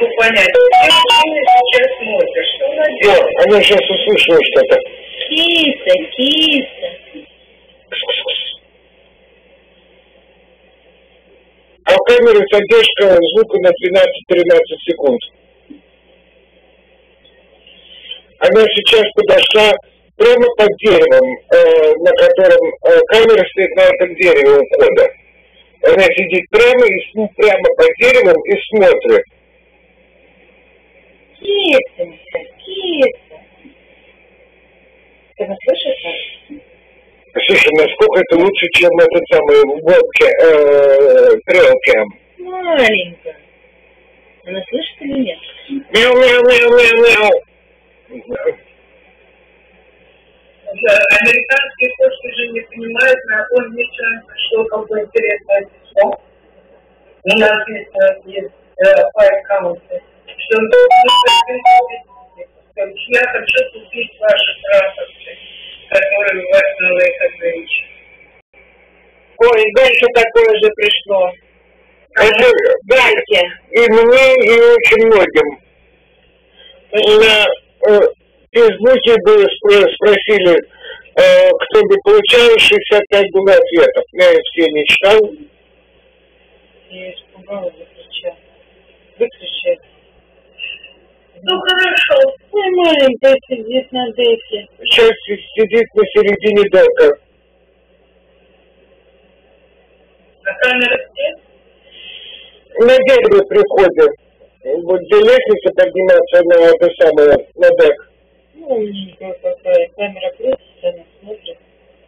могу понять. Где мужчина сейчас смотрит? Что она делает? Она сейчас услышала что-то. Киса. А у камеры задержка звука на 12-13 секунд. Она сейчас подошла прямо под деревом, на котором камера стоит на этом дереве у входа. Она сидит прямо под деревом и смотрит. Киса. Ты нас слышишь? Слушай, насколько это лучше, чем этот самый трейлкэм? Маленькая. Она слышит или нет? Мяу. Американские кошки же не понимают, на каком вечером пришло какое интересное письмо. У нас есть файл-каунты, что я хочу купить ваши транспорты, которые у вас новые хозяйки. Ой, дальше такое же пришло. Дайте. И мне, и очень многим. На Фейсбуке было спросили, кто-нибудь получал, 65 было ответов. Я их все не читал. Я испугалась, выключай. Ну хорошо. Ой, маленькая сидит на деке. Сейчас сидит на середине дека. А камера где? На дерево приходит. Вот где лестница подниматься на это самое, на дек. Ну, умненькая какая. Камера крутится, она смотрит.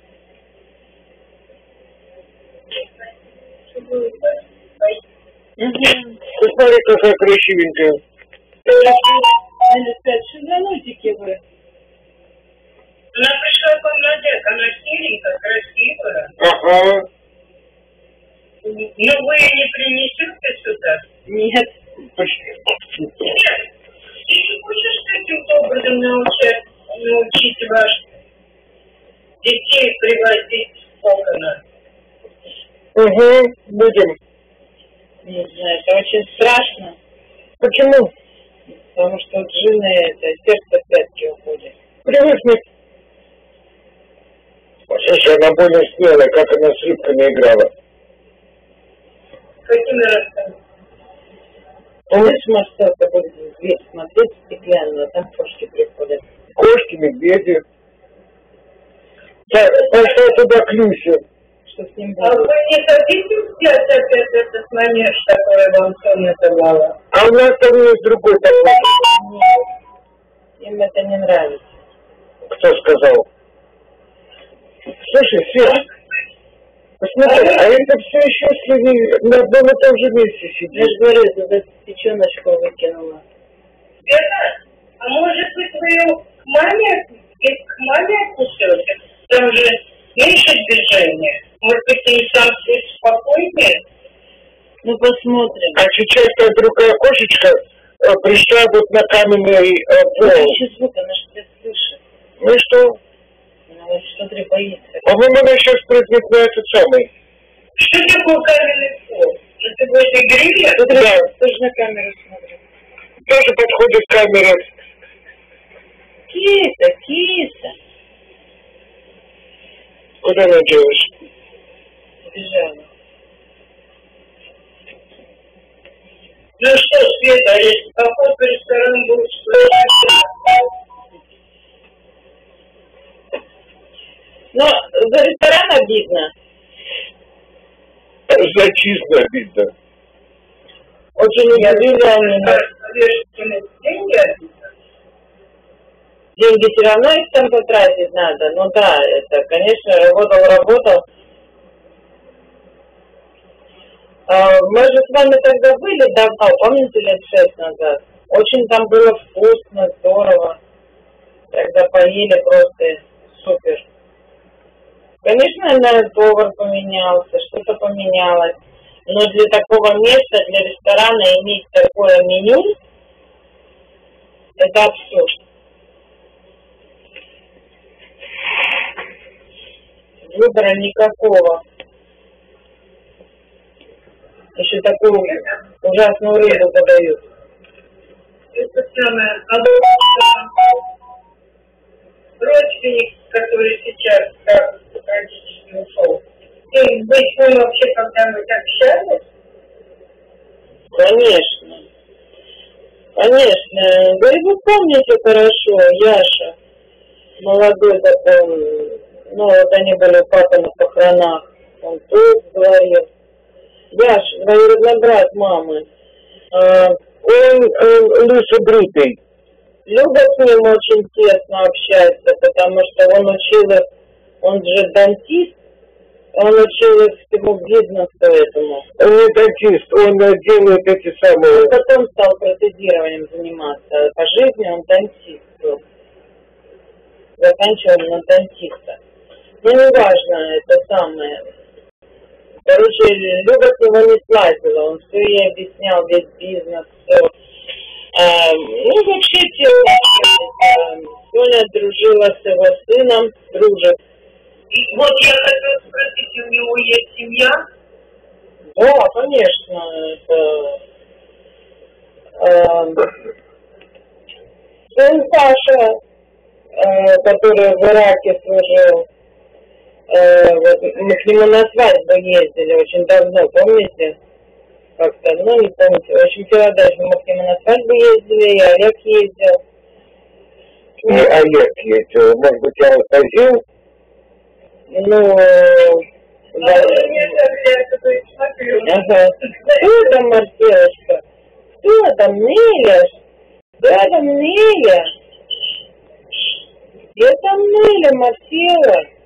Смотри, какая красивенькая. Надо сказать, шизанутики вы. Она пришла ко мне одет, она серенькая, красивая. Ага. Ну вы не принесете сюда? Нет. Нет. Ты не хочешь таким образом научить ваших детей приводить в окна? Угу, будем. Не знаю, это очень страшно. Почему? Потому что джинны, это сердце в пятки уходит. Привыкнет. Слушай, она более смелая, как она с рыбками играла. Какими рассказами? Помнишь, Марселка будет дверь смотреть стеклянную, а там кошки приходят. Кошки, медведи. Пошла туда к Люсе. Что с ним А будет? вы не хотите взять опять этот манеж, который вам Соня давала? А у нас там есть другой такой. Нет. Им это не нравится. Кто сказал? Слушай, Свет, посмотри, а это все еще если на одном и том же месте Я сидишь. же говорю, туда печеночку выкинула. Света, а может быть вы ее к маме отнесете? Там же меньше движения. Может быть, и сам чуть спокойнее? Ну, посмотрим. А сейчас как другая кошечка пришла вот на каменный пол. Еще звук, она же тебя слышит. Ну и что? Она смотри, боится. По-моему, она сейчас прыгнет на этот самый. Что такое каменный пол? Это будет игрилья? Да, Тоже на камеру смотрит. тоже подходит камера. Киса. Куда она делась? Бежала. Ну что, Света, если поход по ресторану будет Но за ресторан обидно. За чисто обидно. Очень удивительно. Деньги все равно их там потратить надо. Ну да, это, конечно, работал. Мы же с вами тогда были давно, помните, лет 6 назад? Очень там было вкусно, здорово. Тогда поели просто супер. Конечно, повар поменялся, что-то поменялось. Но для такого места, для ресторана иметь такое меню, это абсурд. Выбора никакого. Еще такую ужасную рыбу подают. это самое, родственник, который сейчас как практически ушел. И вы с ним вообще когда-нибудь общались? Конечно. Конечно. Да и вы помните хорошо, Яша, молодой такой, ну вот они были у папы на похоронах, он тут говорил. Яша, двоюродный брат мамы. Он Лиса Бритый. Люба с ним очень тесно общается, потому что он учил их, он же дантист, он учил их всему бизнесу этому. Он не дантист, он делает эти самые... Он потом стал протезированием заниматься. По жизни он дантист был. Заканчивал на дантиста. Ну, неважно, это самое. Короче, Люба с него не слазила, он все ей объяснял, весь бизнес, все. Ну, вообще, Соня дружила с его сыном, дружит. И вот я хотела спросить, у него есть семья? Да, конечно, это... сын Саша, который в Ираке служил, вот, мы к нему на свадьбу ездили очень давно, помните? Как-то, ну не помните, в общем, вчера даже мы к нему на свадьбу ездили, и Олег ездил. И Олег ездил, может быть, я ходил? Ну, да. Ага. Кто там, Марселочка? Кто там, Неля? Кто там, Неля? Где там Неля, Марсела?